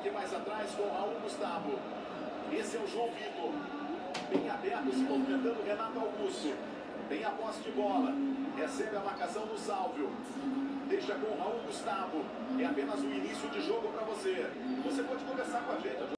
aqui mais atrás com Raul Gustavo. Esse é o João Vitor. Bem aberto, se movimentando Renato Augusto. Tem a posse de bola. Recebe a marcação do Sálvio. Deixa com Raul Gustavo. É apenas o início de jogo para você. Você pode conversar com a gente.